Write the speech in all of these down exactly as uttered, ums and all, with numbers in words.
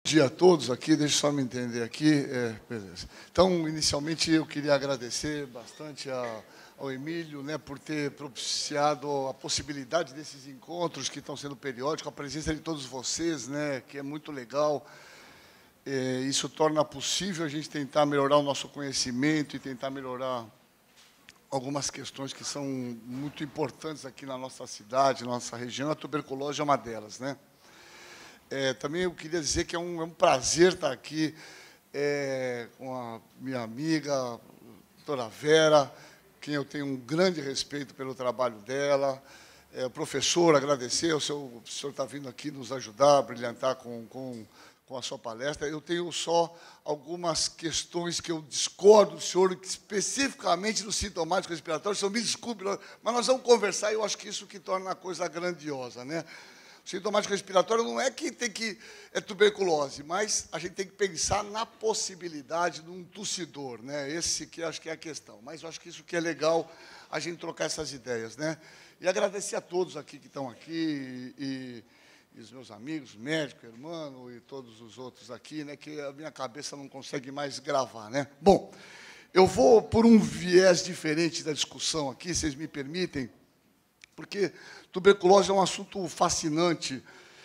Bom dia a todos aqui, deixa eu só me entender aqui. É, beleza. Então, inicialmente, eu queria agradecer bastante a, ao Emílio, né, por ter propiciado a possibilidade desses encontros que estão sendo periódicos, a presença de todos vocês, né, que é muito legal. É, isso torna possível a gente tentar melhorar o nosso conhecimento e tentar melhorar algumas questões que são muito importantes aqui na nossa cidade, na nossa região. A tuberculose é uma delas, né? É, também eu queria dizer que é um, é um prazer estar aqui é, com a minha amiga, a doutora Vera, quem eu tenho um grande respeito pelo trabalho dela. É, o professor, agradecer, o senhor, o senhor está vindo aqui nos ajudar, a brilhantar com, com, com a sua palestra. Eu tenho só algumas questões que eu discordo do senhor, especificamente no sintomático respiratório. O senhor me desculpe, mas nós vamos conversar e eu acho que isso que torna a coisa grandiosa, né? O sintomático respiratório não é que tem que é tuberculose, mas a gente tem que pensar na possibilidade de um tossidor, né? Esse que acho que é a questão. Mas eu acho que isso que é legal a gente trocar essas ideias, né? E agradecer a todos aqui que estão aqui e, e os meus amigos, médico, irmão e todos os outros aqui, né? Que a minha cabeça não consegue mais gravar, né? Bom, eu vou por um viés diferente da discussão aqui, vocês me permitem, porque tuberculose é um assunto fascinante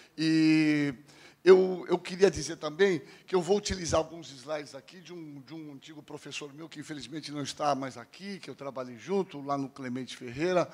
e eu, eu queria dizer também que eu vou utilizar alguns slides aqui de um, de um antigo professor meu, que infelizmente não está mais aqui, que eu trabalhei junto, lá no Clemente Ferreira,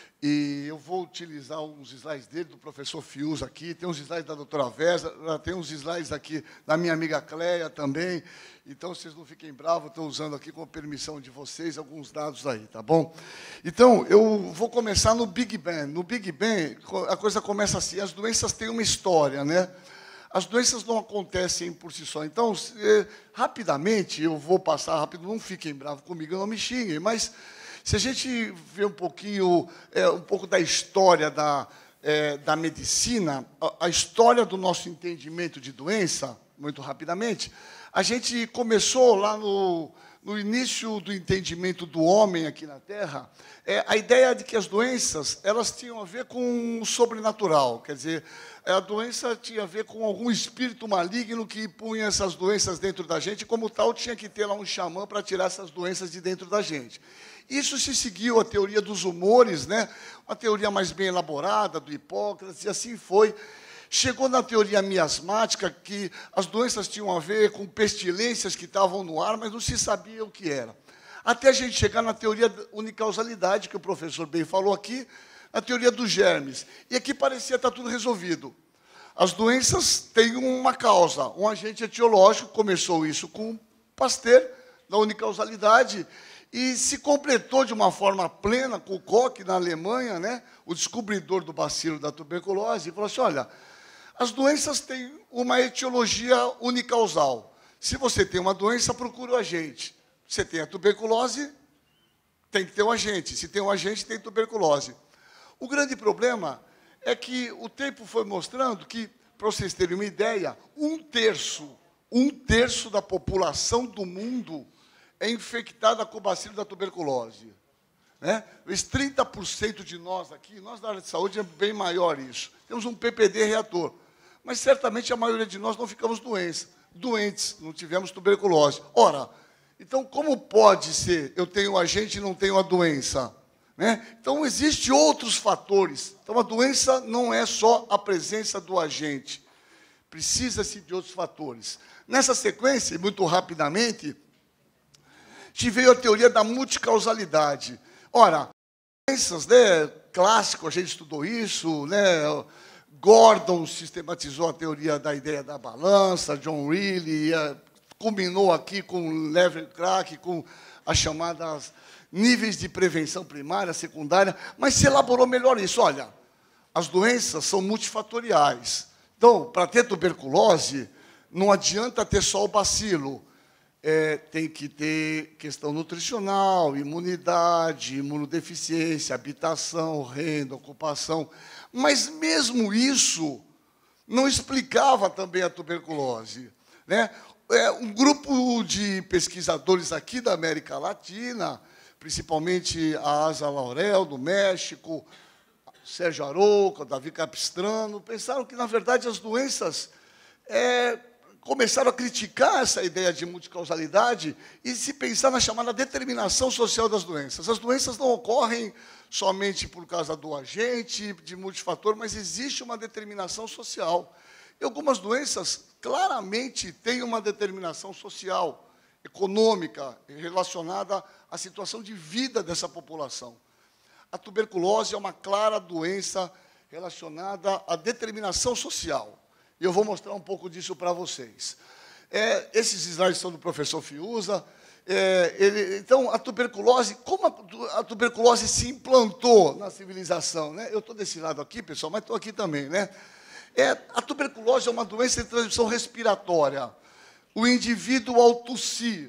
e eu vou utilizar uns slides dele, do professor Fius aqui, tem uns slides da doutora Vésia, tem uns slides aqui da minha amiga Cleia também, então vocês não fiquem bravos, estou usando aqui com a permissão de vocês alguns dados aí, tá bom? Então, eu vou começar no Big Bang. No Big Bang, a coisa começa assim, as doenças têm uma história, né? As doenças não acontecem por si só. Então, eh, rapidamente, eu vou passar rápido, não fiquem bravos comigo, não me xinguem, mas se a gente vê um pouquinho, é, um pouco da história da, é, da medicina, a, a história do nosso entendimento de doença, muito rapidamente, a gente começou lá no, no início do entendimento do homem aqui na Terra, é, a ideia de que as doenças elas tinham a ver com o sobrenatural, quer dizer, a doença tinha a ver com algum espírito maligno que punha essas doenças dentro da gente, e como tal tinha que ter lá um xamã para tirar essas doenças de dentro da gente. Isso se seguiu a teoria dos humores, né? Uma teoria mais bem elaborada, do Hipócrates, e assim foi. Chegou na teoria miasmática, que as doenças tinham a ver com pestilências que estavam no ar, mas não se sabia o que era. Até a gente chegar na teoria da unicausalidade, que o professor bem falou aqui, a teoria dos germes. E aqui parecia estar tudo resolvido. As doenças têm uma causa, um agente etiológico, começou isso com Pasteur, da unicausalidade, e se completou de uma forma plena com o Koch, na Alemanha, né, o descobridor do bacilo da tuberculose, e falou assim, olha, as doenças têm uma etiologia unicausal. Se você tem uma doença, procura o agente. Você tem a tuberculose, tem que ter um agente. Se tem um agente, tem tuberculose. O grande problema é que o tempo foi mostrando que, para vocês terem uma ideia, um terço, um terço da população do mundo é infectada com o bacilo da tuberculose. Né? Os trinta por cento de nós aqui, nós da área de saúde é bem maior isso. Temos um P P D reator. Mas certamente a maioria de nós não ficamos doentes, doentes, não tivemos tuberculose. Ora, então como pode ser eu tenho um agente e não tenho a doença? Né? Então existem outros fatores. Então a doença não é só a presença do agente. Precisa-se de outros fatores. Nessa sequência, muito rapidamente, te veio a teoria da multicausalidade. Ora, doenças, né, clássico, a gente estudou isso, né, Gordon sistematizou a teoria da ideia da balança, John Reilly, culminou aqui com Lever Crack, com as chamadas níveis de prevenção primária, secundária, mas se elaborou melhor isso. Olha, as doenças são multifatoriais. Então, para ter tuberculose, não adianta ter só o bacilo. É, tem que ter questão nutricional, imunidade, imunodeficiência, habitação, renda, ocupação. Mas mesmo isso não explicava também a tuberculose. Né? É, um grupo de pesquisadores aqui da América Latina, principalmente a Asa Laurel, do México, Sérgio Arouca, Davi Capistrano, pensaram que, na verdade, as doenças é, começaram a criticar essa ideia de multicausalidade e se pensar na chamada determinação social das doenças. As doenças não ocorrem somente por causa do agente, de multifator, mas existe uma determinação social. E algumas doenças claramente têm uma determinação social, econômica, relacionada à situação de vida dessa população. A tuberculose é uma clara doença relacionada à determinação social. E eu vou mostrar um pouco disso para vocês. É, esses slides são do professor Fiuza. É, ele, então, a tuberculose, como a, a tuberculose se implantou na civilização? Né? Eu estou desse lado aqui, pessoal, mas estou aqui também. Né? É, a tuberculose é uma doença de transmissão respiratória. O indivíduo, ao tossir,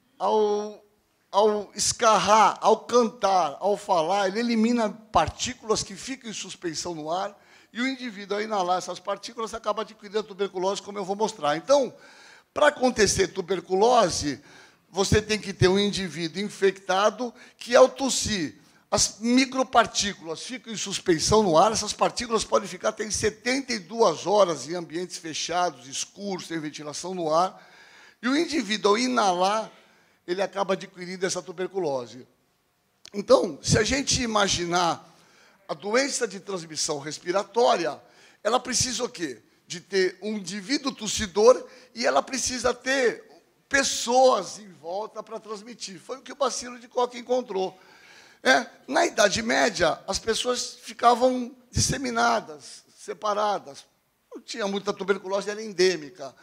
ao, ao escarrar, ao cantar, ao falar, ele elimina partículas que ficam em suspensão no ar, e o indivíduo, ao inalar essas partículas, acaba adquirindo a tuberculose, como eu vou mostrar. Então, para acontecer tuberculose, você tem que ter um indivíduo infectado que, ao tossir, as micropartículas ficam em suspensão no ar. Essas partículas podem ficar até setenta e duas horas em ambientes fechados, escuros, sem ventilação no ar. E o indivíduo, ao inalar, ele acaba adquirindo essa tuberculose. Então, se a gente imaginar a doença de transmissão respiratória, ela precisa o quê? De ter um indivíduo tossidor e ela precisa ter pessoas em volta para transmitir. Foi o que o bacilo de Koch encontrou. É, na Idade Média, as pessoas ficavam disseminadas, separadas. Não tinha muita tuberculose, era endêmica.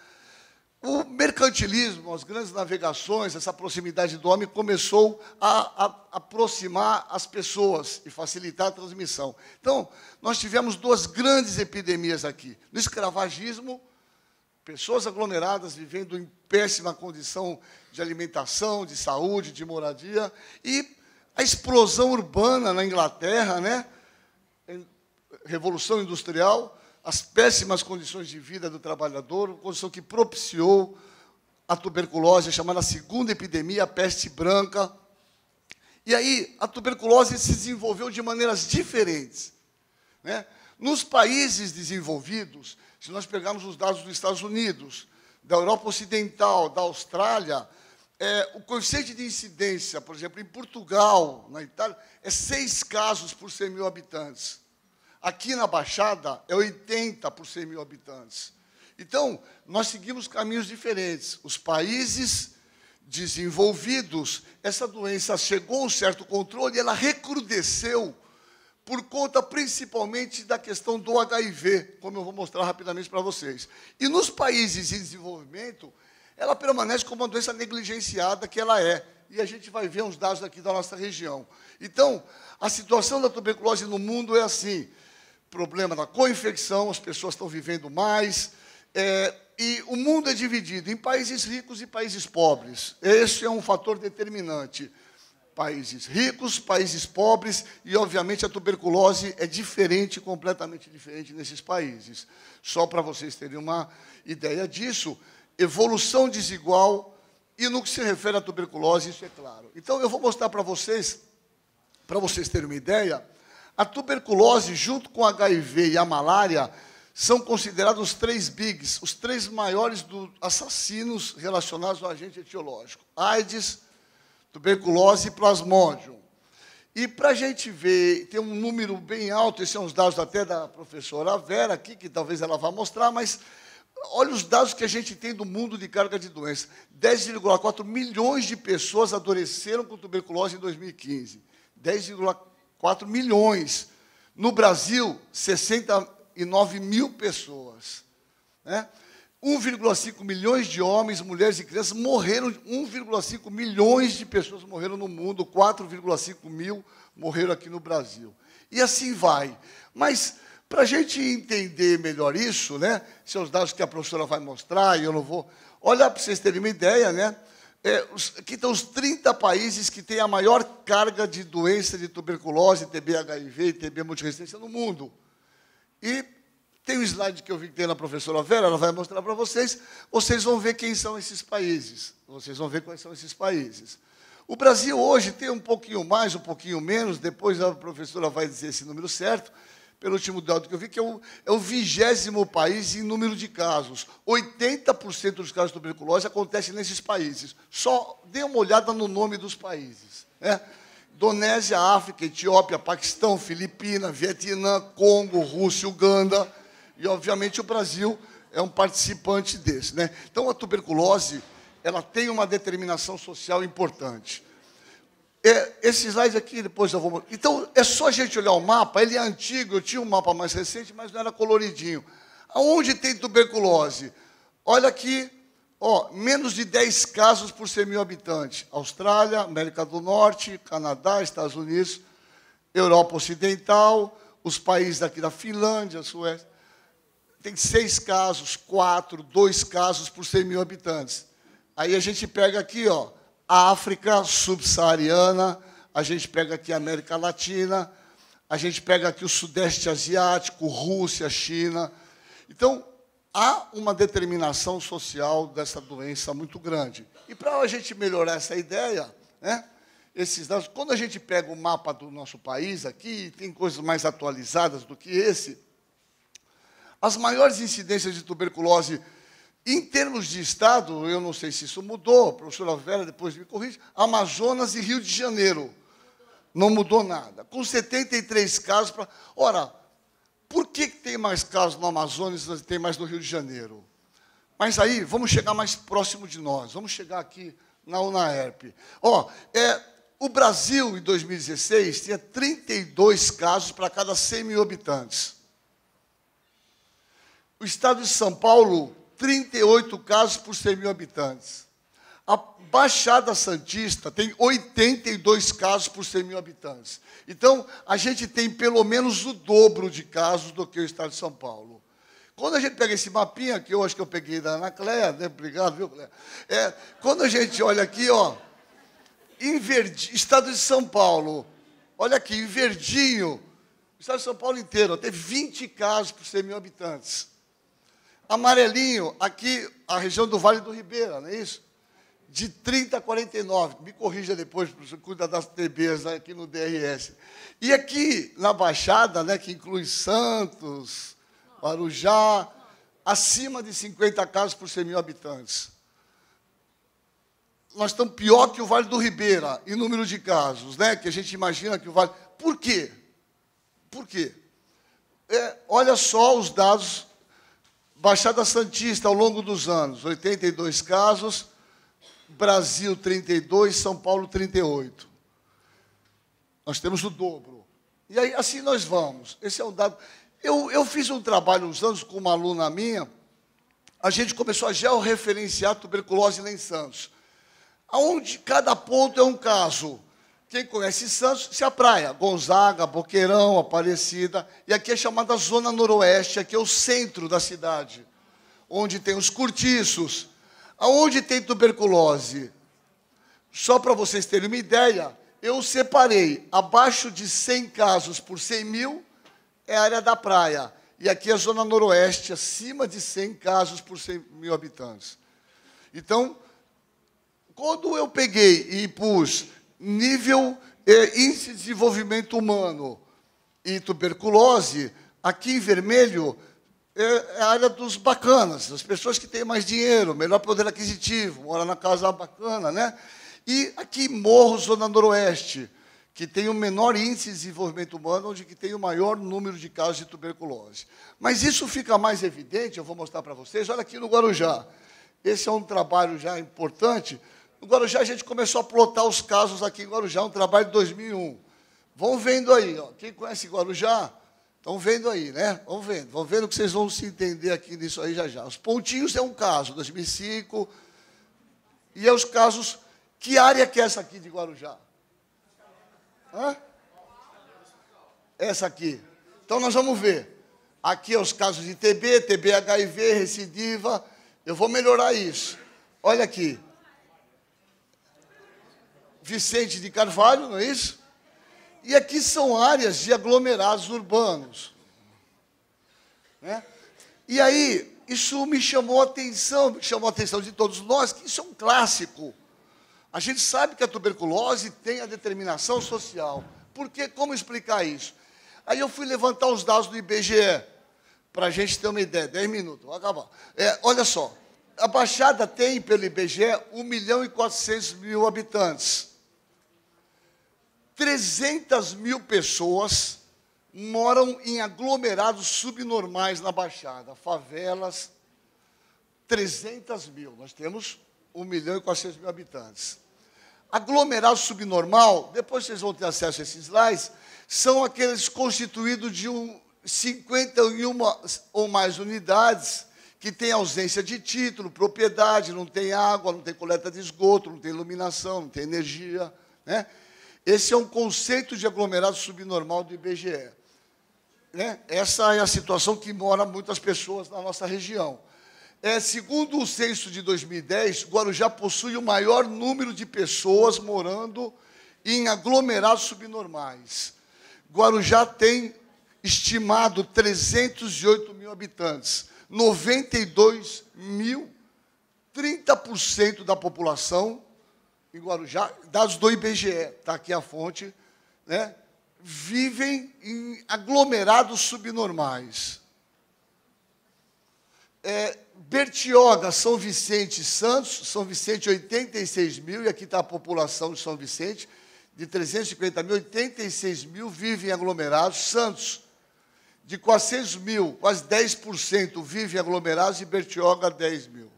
O mercantilismo, as grandes navegações, essa proximidade do homem começou a, a aproximar as pessoas e facilitar a transmissão. Então, nós tivemos duas grandes epidemias aqui. No escravagismo, pessoas aglomeradas vivendo em péssima condição de alimentação, de saúde, de moradia, e a explosão urbana na Inglaterra, né? Revolução Industrial, as péssimas condições de vida do trabalhador, condição que propiciou a tuberculose, a chamada segunda epidemia, a peste branca. E aí, a tuberculose se desenvolveu de maneiras diferentes. Né? Nos países desenvolvidos, se nós pegarmos os dados dos Estados Unidos, da Europa Ocidental, da Austrália, é, o coeficiente de incidência, por exemplo, em Portugal, na Itália, é seis casos por cem mil habitantes. Aqui na Baixada, é oitenta por cem mil habitantes. Então, nós seguimos caminhos diferentes. Os países desenvolvidos, essa doença chegou a um certo controle e ela recrudesceu por conta, principalmente, da questão do H I V, como eu vou mostrar rapidamente para vocês. E nos países em desenvolvimento, ela permanece como uma doença negligenciada que ela é. E a gente vai ver uns dados aqui da nossa região. Então, a situação da tuberculose no mundo é assim: problema da co-infecção, as pessoas estão vivendo mais, é, e o mundo é dividido em países ricos e países pobres. Esse é um fator determinante. Países ricos, países pobres, e, obviamente, a tuberculose é diferente, completamente diferente nesses países. Só para vocês terem uma ideia disso, evolução desigual, e no que se refere à tuberculose, isso é claro. Então, eu vou mostrar para vocês, para vocês terem uma ideia, a tuberculose, junto com o H I V e a malária, são considerados os três bigs, os três maiores do, assassinos relacionados ao agente etiológico: AIDS, tuberculose e plasmódium. E, para a gente ver, tem um número bem alto, esses são os dados até da professora Vera aqui, que talvez ela vá mostrar, mas olha os dados que a gente tem do mundo de carga de doença. dez vírgula quatro milhões de pessoas adoeceram com tuberculose em dois mil e quinze. dez vírgula quatro milhões. No Brasil, sessenta e nove mil pessoas. Né? um vírgula cinco milhões de homens, mulheres e crianças morreram, um vírgula cinco milhões de pessoas morreram no mundo, quatro vírgula cinco mil morreram aqui no Brasil. E assim vai. Mas, para a gente entender melhor isso, né, são os dados que a professora vai mostrar, e eu não vou... Olha, para vocês terem uma ideia, né, é, os, aqui estão os trinta países que têm a maior carga de doença de tuberculose, T B H I V e T B multiresistência no mundo. E tem um slide que eu vi que tem na professora Vera, ela vai mostrar para vocês, vocês vão ver quem são esses países, vocês vão ver quais são esses países. O Brasil hoje tem um pouquinho mais, um pouquinho menos, depois a professora vai dizer esse número certo, pelo último dado que eu vi, que é o, é o vigésimo país em número de casos. oitenta por cento dos casos de tuberculose acontecem nesses países. Só dê uma olhada no nome dos países. Né? Indonésia, África, Etiópia, Paquistão, Filipinas, Vietnã, Congo, Rússia, Uganda. E, obviamente, o Brasil é um participante desse. Né? Então, a tuberculose ela tem uma determinação social importante. É, esse slide aqui, depois eu vou... Então, é só a gente olhar o mapa, ele é antigo, eu tinha um mapa mais recente, mas não era coloridinho. Aonde tem tuberculose? Olha aqui, ó, menos de dez casos por cem mil habitantes. Austrália, América do Norte, Canadá, Estados Unidos, Europa Ocidental, os países daqui da Finlândia, Suécia. Tem seis casos, quatro, dois casos por cem mil habitantes. Aí a gente pega aqui, ó, a África subsaariana, a gente pega aqui a América Latina, a gente pega aqui o Sudeste Asiático, Rússia, China. Então, há uma determinação social dessa doença muito grande. E para a gente melhorar essa ideia, né, esses dados, quando a gente pega o mapa do nosso país aqui, tem coisas mais atualizadas do que esse, as maiores incidências de tuberculose em termos de estado, eu não sei se isso mudou, a professora Vera depois me corrige, Amazonas e Rio de Janeiro. Não mudou nada. Com setenta e três casos. Pra... Ora, por que tem mais casos no Amazonas e tem mais no Rio de Janeiro? Mas aí, vamos chegar mais próximo de nós. Vamos chegar aqui na UNAERP. Ó, é, o Brasil, em dois mil e dezesseis, tinha trinta e dois casos para cada cem mil habitantes. O estado de São Paulo, trinta e oito casos por cem mil habitantes. A Baixada Santista tem oitenta e dois casos por cem mil habitantes. Então, a gente tem pelo menos o dobro de casos do que o estado de São Paulo. Quando a gente pega esse mapinha, que eu acho que eu peguei da Ana Cléia, né? Obrigado, viu, Cléia? É, quando a gente olha aqui, ó, em verde, estado de São Paulo, olha aqui, em verdinho, o estado de São Paulo inteiro, ó, teve vinte casos por cem mil habitantes. Amarelinho, aqui, a região do Vale do Ribeira, não é isso? De trinta a quarenta e nove. Me corrija depois, professor, cuida das T Bs aqui no D R S. E aqui, na Baixada, né, que inclui Santos, Guarujá, acima de cinquenta casos por cem mil habitantes. Nós estamos pior que o Vale do Ribeira, em número de casos, né, que a gente imagina que o Vale... Por quê? Por quê? É, olha só os dados... Baixada Santista, ao longo dos anos, oitenta e dois casos, Brasil, trinta e dois, São Paulo, trinta e oito. Nós temos o dobro. E aí, assim nós vamos. Esse é um dado... Eu, eu fiz um trabalho uns anos com uma aluna minha, a gente começou a georreferenciar tuberculose lá em Santos. Onde cada ponto é um caso. Quem conhece Santos, se a praia, Gonzaga, Boqueirão, Aparecida, e aqui é chamada Zona Noroeste, aqui é o centro da cidade, onde tem os cortiços. Aonde tem tuberculose? Só para vocês terem uma ideia, eu separei, abaixo de cem casos por cem mil, é a área da praia, e aqui é a Zona Noroeste, acima de cem casos por cem mil habitantes. Então, quando eu peguei e pus... nível eh, índice de desenvolvimento humano e tuberculose, aqui em vermelho, é a área dos bacanas, as pessoas que têm mais dinheiro, melhor poder aquisitivo, moram na casa bacana, né? E aqui Morro, Zona Noroeste, que tem o menor índice de desenvolvimento humano, onde que tem o maior número de casos de tuberculose. Mas isso fica mais evidente, eu vou mostrar para vocês, olha aqui no Guarujá. Esse é um trabalho já importante. No Guarujá, a gente começou a plotar os casos aqui em Guarujá, um trabalho de dois mil e um. Vão vendo aí, ó. Quem conhece Guarujá, estão vendo aí, né? Vão vendo, vão vendo que vocês vão se entender aqui nisso aí já já. Os pontinhos é um caso, dois mil e cinco, e é os casos... Que área que é essa aqui de Guarujá? Hã? Essa aqui. Então, nós vamos ver. Aqui é os casos de T B, T B H I V, recidiva. Eu vou melhorar isso. Olha aqui. Vicente de Carvalho, não é isso? E aqui são áreas de aglomerados urbanos. Né? E aí, isso me chamou a atenção, me chamou a atenção de todos nós, que isso é um clássico. A gente sabe que a tuberculose tem a determinação social. Porque, como explicar isso? Aí eu fui levantar os dados do I B G E, para a gente ter uma ideia. dez minutos, vou acabar. É, olha só, a Baixada tem, pelo I B G E, um milhão e quatrocentos mil habitantes. trezentas mil pessoas moram em aglomerados subnormais na Baixada, favelas, trezentas mil. Nós temos um milhão e quatrocentos mil habitantes. Aglomerado subnormal, depois vocês vão ter acesso a esses slides, são aqueles constituídos de um, cinquenta e uma ou mais unidades que têm ausência de título, propriedade, não tem água, não tem coleta de esgoto, não tem iluminação, não tem energia, né? Esse é um conceito de aglomerado subnormal do I B G E. Né? Essa é a situação que mora muitas pessoas na nossa região. É, segundo o censo de dois mil e dez, Guarujá possui o maior número de pessoas morando em aglomerados subnormais. Guarujá tem estimado trezentos e oito mil habitantes, noventa e dois mil, trinta por cento da população em Guarujá, dados do I B G E, está aqui a fonte, né, vivem em aglomerados subnormais. É, Bertioga, São Vicente e Santos, São Vicente, oitenta e seis mil, e aqui está a população de São Vicente, de trezentos e cinquenta mil, oitenta e seis mil vivem em aglomerados. Santos, de quatrocentos mil, quase dez por cento vivem em aglomerados, e Bertioga, dez mil.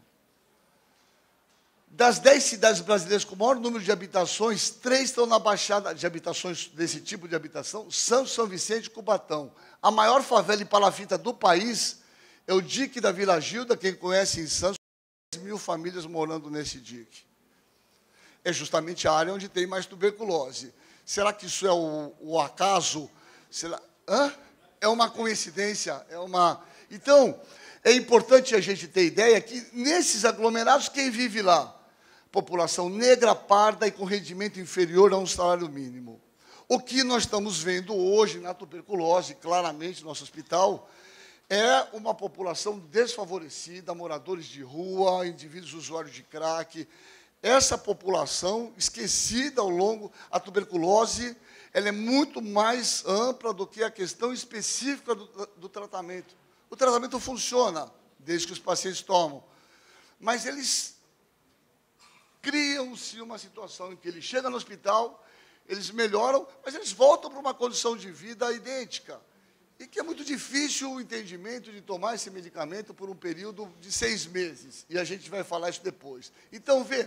Das dez cidades brasileiras com o maior número de habitações, três estão na Baixada, de habitações desse tipo de habitação, Santos, São Vicente e Cubatão. A maior favela e palafita do país é o dique da Vila Gilda, quem conhece em Santos, dez mil famílias morando nesse dique. É justamente a área onde tem mais tuberculose. Será que isso é o, o acaso? Será? Hã? É uma coincidência? É uma... Então, é importante a gente ter ideia que, nesses aglomerados, quem vive lá? População negra, parda e com rendimento inferior a um salário mínimo. O que nós estamos vendo hoje na tuberculose, claramente no nosso hospital, é uma população desfavorecida, moradores de rua, indivíduos usuários de crack. Essa população esquecida ao longo, a tuberculose, ela é muito mais ampla do que a questão específica do, do tratamento. O tratamento funciona, desde que os pacientes tomam, mas eles criam-se uma situação em que eles chegam no hospital, eles melhoram, mas eles voltam para uma condição de vida idêntica. E que é muito difícil o entendimento de tomar esse medicamento por um período de seis meses. E a gente vai falar isso depois. Então, vê,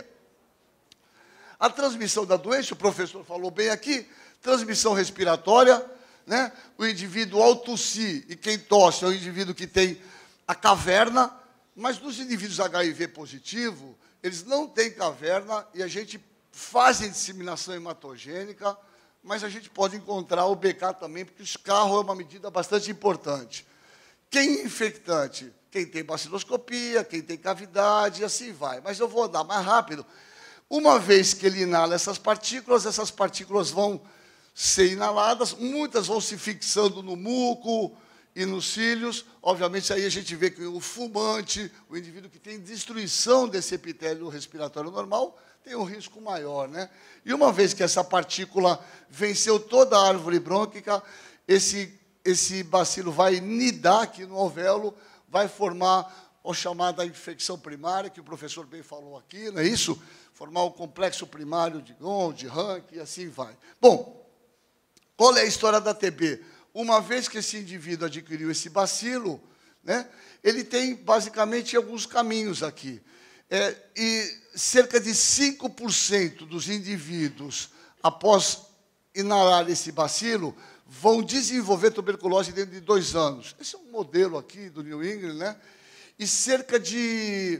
a transmissão da doença, o professor falou bem aqui, transmissão respiratória, né? O indivíduo ao tossir, e quem tosse é o indivíduo que tem a caverna, mas nos indivíduos H I V positivo, eles não têm caverna e a gente faz a disseminação hematogênica, mas a gente pode encontrar o B K também, porque o escarro é uma medida bastante importante. Quem é infectante? Quem tem baciloscopia, quem tem cavidade, e assim vai. Mas eu vou andar mais rápido. Uma vez que ele inala essas partículas, essas partículas vão ser inaladas, muitas vão se fixando no muco e nos cílios. Obviamente, aí a gente vê que o fumante, o indivíduo que tem destruição desse epitélio respiratório normal, tem um risco maior, né? E uma vez que essa partícula venceu toda a árvore brônquica, esse, esse bacilo vai nidar aqui no alvéolo, vai formar a chamada infecção primária, que o professor bem falou aqui, não é isso? Formar o complexo primário de Gon, de Rank, e assim vai. Bom, qual é a história da T B? Uma vez que esse indivíduo adquiriu esse bacilo, né, ele tem, basicamente, alguns caminhos aqui. É, e cerca de cinco por cento dos indivíduos, após inalar esse bacilo, vão desenvolver tuberculose dentro de dois anos. Esse é um modelo aqui do New England, né? E cerca de...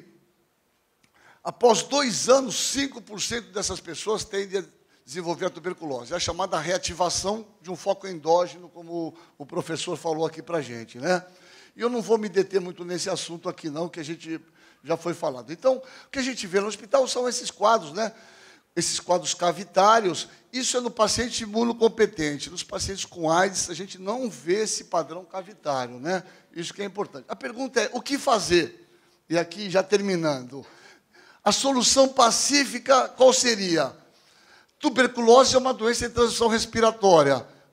Após dois anos, cinco por cento dessas pessoas tendem a desenvolver a tuberculose. É a chamada reativação de um foco endógeno, como o professor falou aqui para a gente, né? E eu não vou me deter muito nesse assunto aqui, não, que a gente já foi falado. Então, o que a gente vê no hospital são esses quadros, né? Esses quadros cavitários. Isso é no paciente imunocompetente. Nos pacientes com AIDS, a gente não vê esse padrão cavitário, né? Isso que é importante. A pergunta é, o que fazer? E aqui, já terminando, a solução pacífica, qual seria? Tuberculose é uma doença de transmissão respiratória.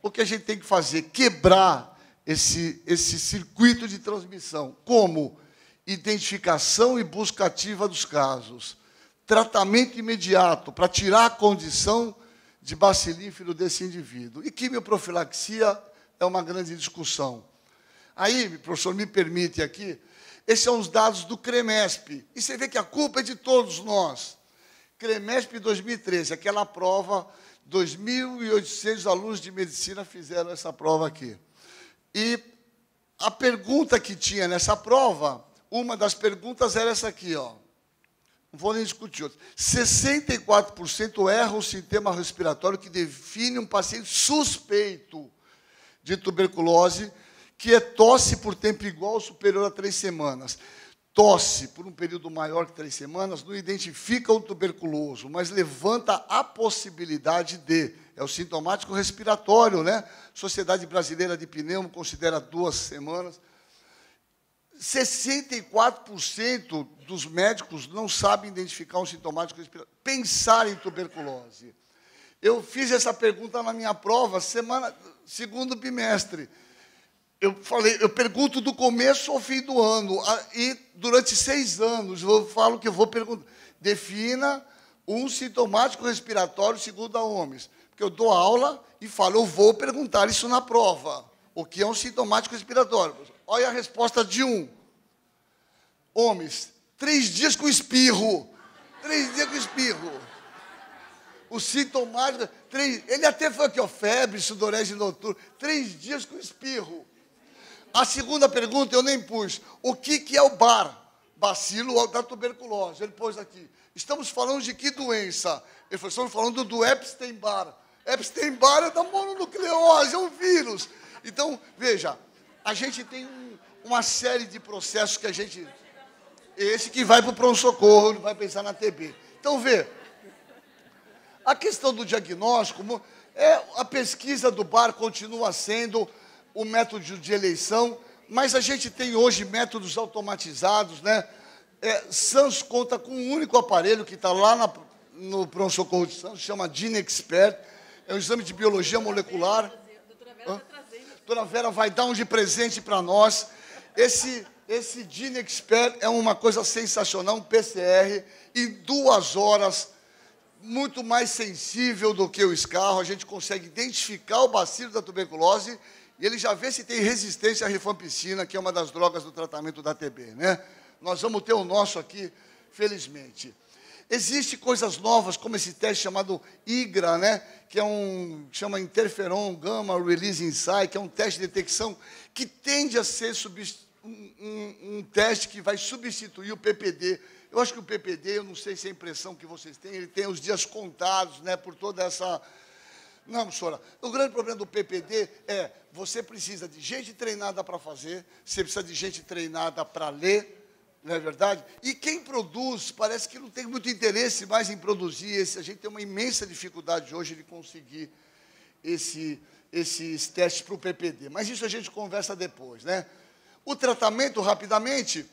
o que a gente tem que fazer? Quebrar esse, esse circuito de transmissão. Como? Identificação e busca ativa dos casos. Tratamento imediato para tirar a condição de bacilífero desse indivíduo. E quimioprofilaxia é uma grande discussão. Aí, professor, me permite aqui, esses são os dados do CREMESP. E você vê que a culpa é de todos nós. CREMESP dois mil e treze, aquela prova, dois mil e oitocentos alunos de medicina fizeram essa prova aqui. E a pergunta que tinha nessa prova, uma das perguntas era essa aqui, ó. Não vou nem discutir outra. sessenta e quatro por cento erram o sistema respiratório que define um paciente suspeito de tuberculose, que é tosse por tempo igual ou superior a três semanas. Tosse por um período maior que três semanas não identifica o tuberculoso, mas levanta a possibilidade de. É o sintomático respiratório, né? Sociedade Brasileira de Pneumo considera duas semanas. sessenta e quatro por cento dos médicos não sabem identificar um sintomático respiratório. Pensar em tuberculose. Eu fiz essa pergunta na minha prova, semana, segundo bimestre. Eu falei, eu pergunto do começo ao fim do ano, e durante seis anos eu falo que eu vou perguntar. Defina um sintomático respiratório segundo a O M S. Porque eu dou aula e falo, eu vou perguntar isso na prova. O que é um sintomático respiratório? Olha a resposta de um. Homens, três dias com espirro. Três dias com espirro. O sintomático, três, ele até foi aqui, ó, febre, sudorese noturna. Três dias com espirro. A segunda pergunta eu nem pus. O que, que é o B A R? Bacilo da tuberculose. Ele pôs aqui. Estamos falando de que doença? Ele falou, estamos falando do Epstein-Barr. Epstein-Barr é da mononucleose, é um vírus. Então, veja, a gente tem um, uma série de processos que a gente... Esse que vai para o pronto-socorro, ele vai pensar na T B. Então, vê, a questão do diagnóstico, é, a pesquisa do B A R continua sendo o método de eleição, mas a gente tem hoje métodos automatizados, né? É, Santos conta com um único aparelho que está lá na, no pronto-socorro de Santos, chama GeneXpert, é um exame de biologia molecular. A doutora Vera vai dar um de presente para nós. Esse, esse GeneXpert é uma coisa sensacional, um P C R, em duas horas, muito mais sensível do que o escarro, a gente consegue identificar o bacilo da tuberculose e ele já vê se tem resistência à rifampicina, que é uma das drogas do tratamento da T B, né? Nós vamos ter o nosso aqui, felizmente. Existem coisas novas, como esse teste chamado I G R A, né? Que é um, chama Interferon Gamma Release Insight, que é um teste de detecção que tende a ser um, um, um teste que vai substituir o P P D. Eu acho que o P P D, eu não sei se é a impressão que vocês têm, ele tem os dias contados, né? Por toda essa... Não, professora, o grande problema do P P D é você precisa de gente treinada para fazer, você precisa de gente treinada para ler, não é verdade? E quem produz, parece que não tem muito interesse mais em produzir esse. A gente tem uma imensa dificuldade hoje de conseguir esse, esses testes para o P P D. Mas isso a gente conversa depois, né? O tratamento, rapidamente,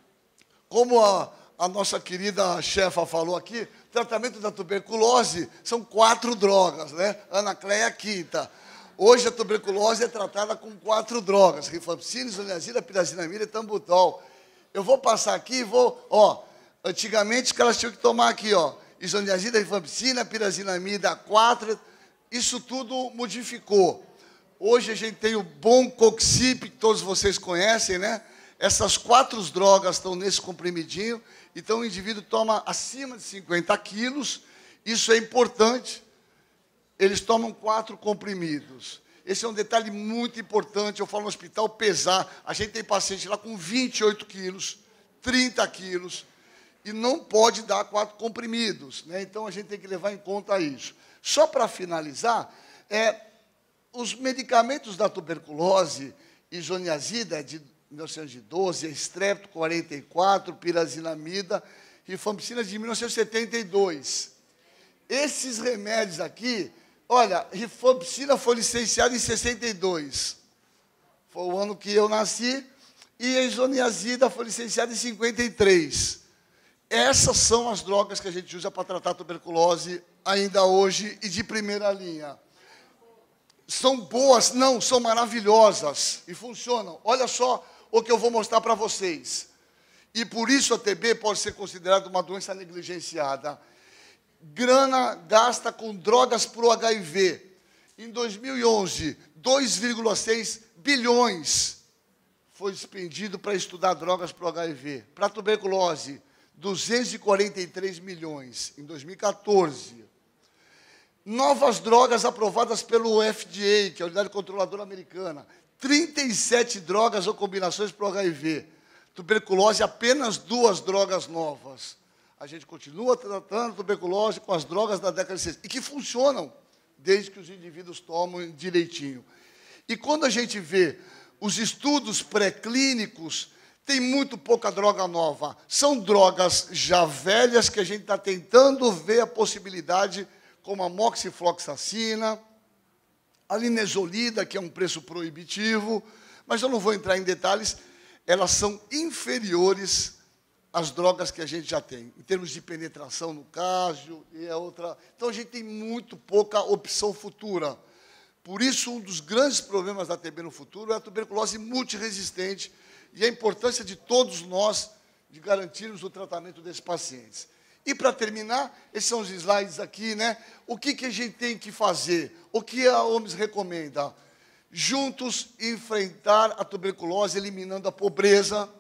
como a, a nossa querida chefa falou aqui, tratamento da tuberculose são quatro drogas, né? Anacleia quinta. Hoje a tuberculose é tratada com quatro drogas: rifampicina, isoniazida, pirazinamida e tambutol. Eu vou passar aqui e vou, ó, antigamente os caras tinham que tomar aqui, ó, isoniazida, rifampicina, pirazinamida, quatro, isso tudo modificou. Hoje a gente tem o bom Coxip, que todos vocês conhecem, né? Essas quatro drogas estão nesse comprimidinho, então o indivíduo toma acima de cinquenta quilos, isso é importante, eles tomam quatro comprimidos. Esse é um detalhe muito importante, eu falo no hospital pesar, a gente tem paciente lá com vinte e oito quilos, trinta quilos, e não pode dar quatro comprimidos, né? Então a gente tem que levar em conta isso. Só para finalizar, é, os medicamentos da tuberculose, isoniazida de mil novecentos e doze, estrepto quarenta e quatro, pirazinamida, rifampicina de mil novecentos e setenta e dois. Esses remédios aqui, olha, rifampicina foi licenciada em sessenta e dois. Foi o ano que eu nasci, e a isoniazida foi licenciada em cinquenta e três. Essas são as drogas que a gente usa para tratar a tuberculose ainda hoje e de primeira linha. são boas? Não, são maravilhosas e funcionam. Olha só o que eu vou mostrar para vocês. E por isso a T B pode ser considerada uma doença negligenciada. Grana gasta com drogas para o H I V. Em dois mil e onze, dois vírgula seis bilhões foi expendido para estudar drogas para o H I V. Para a tuberculose, duzentos e quarenta e três milhões em dois mil e quatorze. Novas drogas aprovadas pelo F D A, que é a Unidade Controladora Americana. trinta e sete drogas ou combinações para o H I V. Tuberculose, apenas duas drogas novas. A gente continua tratando tuberculose com as drogas da década de sessenta, e que funcionam, desde que os indivíduos tomam direitinho. E quando a gente vê os estudos pré-clínicos, tem muito pouca droga nova. São drogas já velhas que a gente está tentando ver a possibilidade, como a moxifloxacina, a linezolida, que é um preço proibitivo, mas eu não vou entrar em detalhes, elas são inferiores às drogas que a gente já tem, em termos de penetração no caso, e a outra. Então, a gente tem muito pouca opção futura. Por isso, um dos grandes problemas da T B no futuro é a tuberculose multiresistente e a importância de todos nós de garantirmos o tratamento desses pacientes. E, para terminar, esses são os slides aqui, né? O que, que a gente tem que fazer? O que a O M S recomenda? Juntos enfrentar a tuberculose, eliminando a pobreza.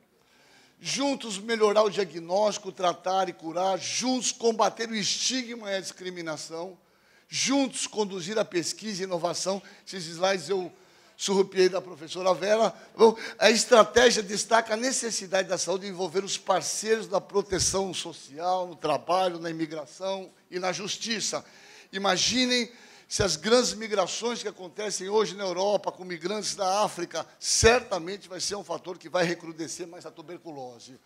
Juntos melhorar o diagnóstico, tratar e curar. Juntos combater o estigma e a discriminação. Juntos conduzir a pesquisa e inovação. Esses slides eu surrupiei da professora Vera. A estratégia destaca a necessidade da saúde de envolver os parceiros da proteção social, no trabalho, na imigração e na justiça. Imaginem se as grandes migrações que acontecem hoje na Europa, com migrantes da África, certamente vai ser um fator que vai recrudescer mais a tuberculose.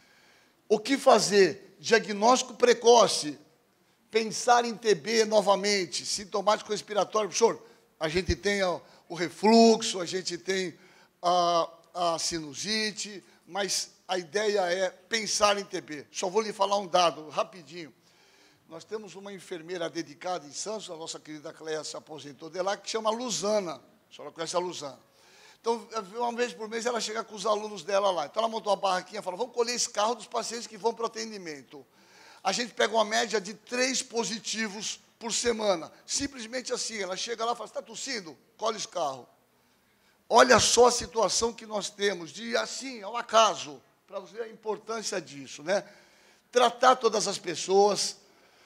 O que fazer? Diagnóstico precoce. Pensar em T B novamente, sintomático respiratório. Professor, a gente tem a, o refluxo, a gente tem a, a sinusite, mas a ideia é pensar em T B. Só vou lhe falar um dado, rapidinho. Nós temos uma enfermeira dedicada em Santos, a nossa querida Cléia se aposentou de lá, que chama Luzana. A senhora conhece a Luzana. Então, uma vez por mês, ela chega com os alunos dela lá. Então, ela montou uma barraquinha e falou, vamos colher esse carro dos pacientes que vão para o atendimento. A gente pega uma média de três positivos por semana. Simplesmente assim, ela chega lá e fala, está tossindo? Colhe esse carro. Olha só a situação que nós temos, de assim, ao acaso, para você ver a importância disso, né? Tratar todas as pessoas,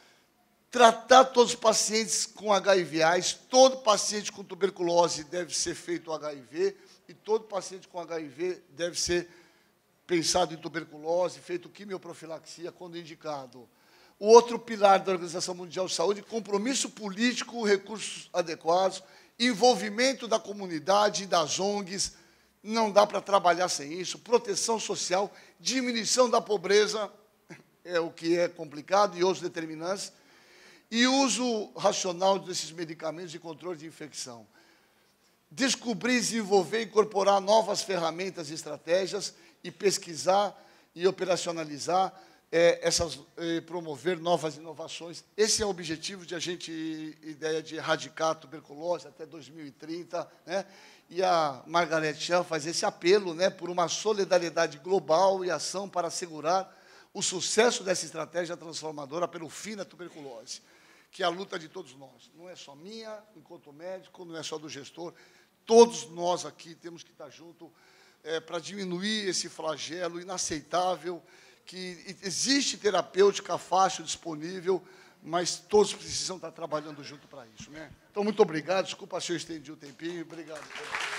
tratar todos os pacientes com H I V AIDS, todo paciente com tuberculose deve ser feito H I V, e todo paciente com H I V deve ser pensado em tuberculose, feito quimioprofilaxia quando indicado. O outro pilar da Organização Mundial de Saúde, compromisso político, recursos adequados, envolvimento da comunidade e das O N Gs, não dá para trabalhar sem isso, proteção social, diminuição da pobreza, é o que é complicado, e outros determinantes, e uso racional desses medicamentos de controle de infecção. Descobrir, desenvolver e incorporar novas ferramentas e estratégias e pesquisar e operacionalizar, é, essas, é, promover novas inovações. Esse é o objetivo de a gente, ideia de erradicar a tuberculose até dois mil e trinta, né? E a Margaret Chan faz esse apelo, né, por uma solidariedade global e ação para assegurar o sucesso dessa estratégia transformadora pelo fim da tuberculose, que é a luta de todos nós. Não é só minha, enquanto médico, não é só do gestor. Todos nós aqui temos que estar juntos é, para diminuir esse flagelo inaceitável, que existe terapêutica fácil, disponível, mas todos precisam estar trabalhando junto para isso, né? Então, muito obrigado. Desculpa se eu estendi o tempinho. Obrigado.